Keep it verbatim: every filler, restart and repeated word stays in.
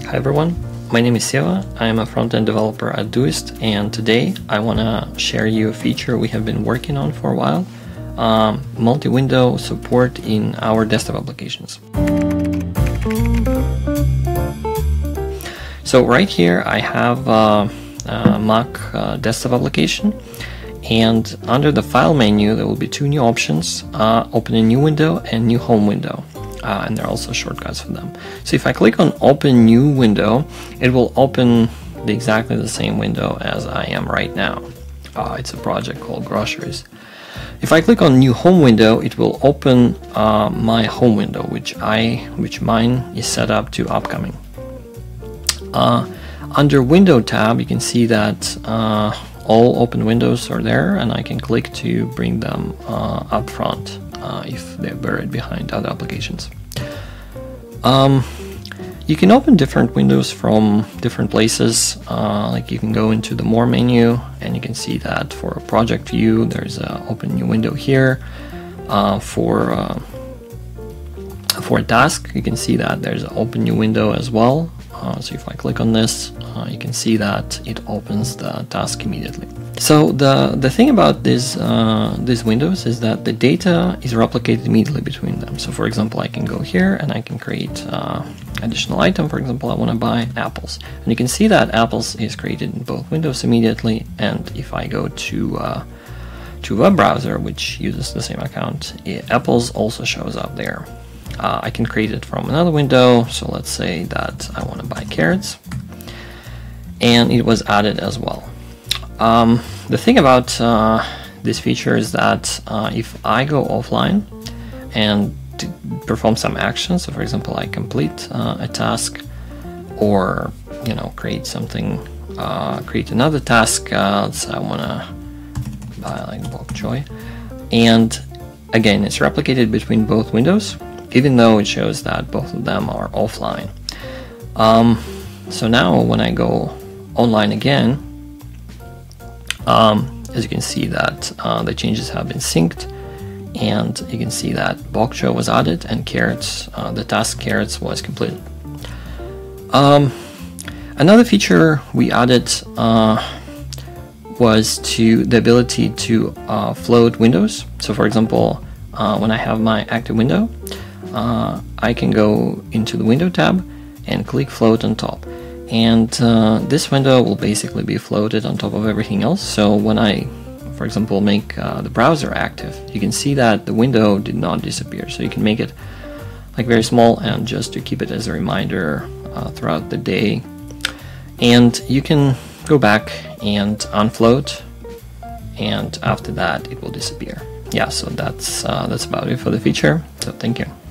Hi everyone, my name is Seva. I am a front-end developer at Todoist, and today I want to share you a feature we have been working on for a while, um, multi-window support in our desktop applications. So right here I have uh, a Mac uh, desktop application, and under the file menu there will be two new options, uh, open a new window and new home window. Uh, and there are also shortcuts for them. So if I click on open new window, it will open the, exactly the same window as I am right now. Uh, it's a project called groceries. If I click on new home window, it will open uh, my home window, which I which mine is set up to upcoming. Uh, under window tab, you can see that uh, all open windows are there, and I can click to bring them uh, up front. Uh, if they're buried behind other applications. Um, you can open different windows from different places, uh, like you can go into the more menu and you can see that for a project view there's an open new window here. Uh, for, uh, for a task you can see that there's an open new window as well. Uh, so if I click on this, uh, you can see that it opens the task immediately. So the the thing about these uh, these windows is that the data is replicated immediately between them. So for example, I can go here and I can create uh, additional item. For example, I want to buy apples, and you can see that apples is created in both windows immediately. And if I go to uh, to web browser, which uses the same account, it, apples also shows up there. Uh, I can create it from another window. So let's say that I want to buy carrots, and it was added as well. Um, the thing about uh, this feature is that uh, if I go offline and perform some actions, so for example I complete uh, a task, or you know create something, uh, create another task, uh, let's say I want to buy like bok choy, and again it's replicated between both windows, even though it shows that both of them are offline. Um, so now when I go online again, Um, as you can see that uh, the changes have been synced, and you can see that bok choy was added and carrots, uh, the task carrots was completed. Um, another feature we added uh, was to the ability to uh, float windows. So for example, uh, when I have my active window, uh, I can go into the window tab and click float on top. And uh, this window will basically be floated on top of everything else. So when I, for example, make uh, the browser active, you can see that the window did not disappear. So you can make it like very small, and just to keep it as a reminder uh, throughout the day. And you can go back and unfloat, and after that it will disappear. Yeah, so that's uh, that's about it for the feature. So thank you.